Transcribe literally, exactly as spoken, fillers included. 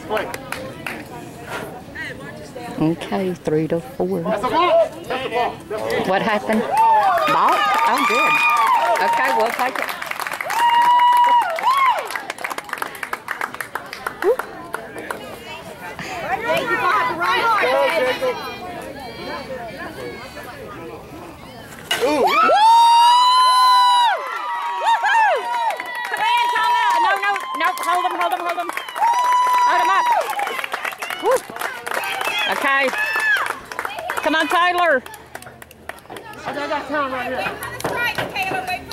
play. Okay, three to four. That's the ball. That's the ball. That's the ball. What happened? Ball? Oh, good. Okay, we'll take it. Ooh. Hold them, hold them, hold them. Hold them up. Woo. Okay. Come on, Tyler. I got time right here.